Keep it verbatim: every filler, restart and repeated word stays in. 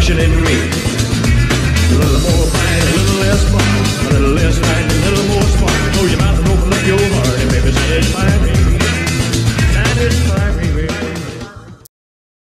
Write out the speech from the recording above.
passion in me. A little more fight, a little less fun, a little less fight.